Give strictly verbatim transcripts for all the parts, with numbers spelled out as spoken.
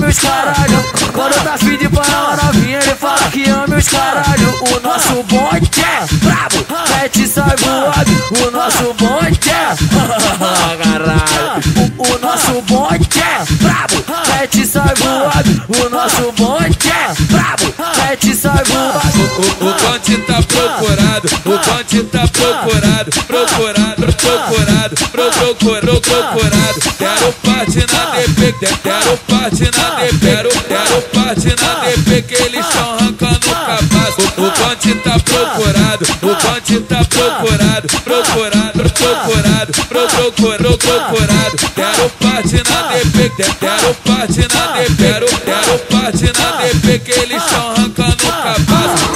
ama os caralho. Quando tá fim de parar uma novinha, ele fala que ama os caralho. O nosso bonde é brabo, mete e sai voado. O nosso bonde é caralho. O, o nosso bonde é brabo, mete e sai voado. O nosso bonde é brabo, mete e sai voado. O, o, o bonde tá procurado, o bonde tá procurado, procurado, procurado, pro, procurado, procurado. Quero parte na D P, quero parte na D P, quero, quero parte na D P que eles tão arrancando o cabaço. O, o bonde tá procurado, o bonde tá procurado, procurado, procurado, pro, procurado, procurado. Quero parte na D P, quero parte na D P, quero, quero parte na D P que eles tão arrancando o cabaço.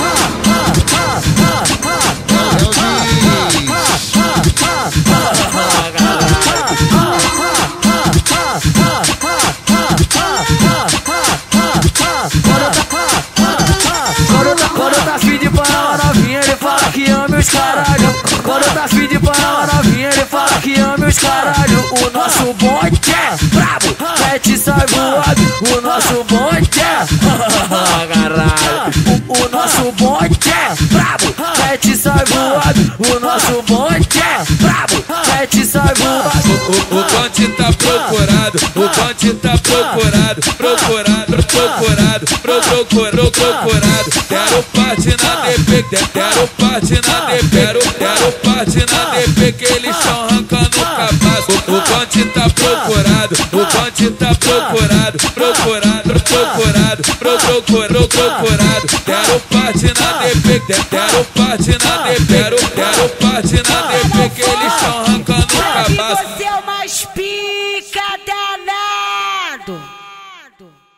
Quando tá fim de parar uma novinha, ele fala que ama os caralho. Quando tá fim de parar uma novinha, ele fala que ama os caralho. O nosso bonde é brabo, mete e sai voado. O nosso bonde é caralho. O, o nosso bonde é brabo, mete e sai voado. O nosso bonde é brabo, mete e sai voado. O, o, o bonde tá procurado, o bonde tá procurado, procurado, procurado, pro, procurado, procurado. Quero parte na D P, quero parte na D P, quero, quero parte na D P que eles tão arrancando o cabaço. O, o bonde tá procurado, o bonde tá procurado, procurado, procurado, pro, procurado, procurado. Quero parte na D P, quero parte na D P, quero, quero parte na D P que eles tão arrancando o cabaço. Você é o mais pica danado.